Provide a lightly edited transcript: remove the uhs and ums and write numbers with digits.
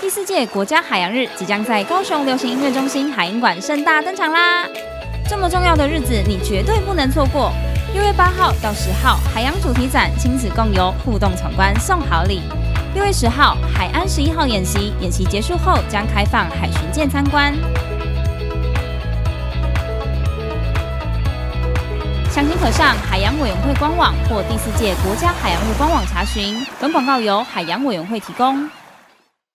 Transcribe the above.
4届国家海洋日即将在高雄流行音乐中心海音馆盛大登场啦！这么重要的日子，你绝对不能错过。6月8号到10号，海洋主题展亲子共游，互动闯关送好礼。6月10号，海安11号演习，演习结束后将开放海巡舰参观。详情可上海洋委员会官网或第4届国家海洋日官网查询。本广告由海洋委员会提供。